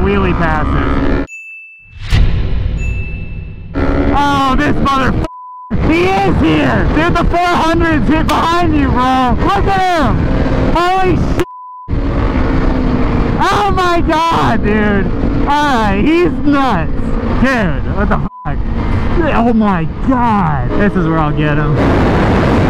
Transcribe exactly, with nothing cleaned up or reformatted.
wheelie passes. Oh, this motherfucker! He is here! Dude, the four hundred's hit behind you, bro! Look at him! Holy shit! Oh my god, dude! Alright, he's nuts! Dude, what the fuck? Oh my god! This is where I'll get him.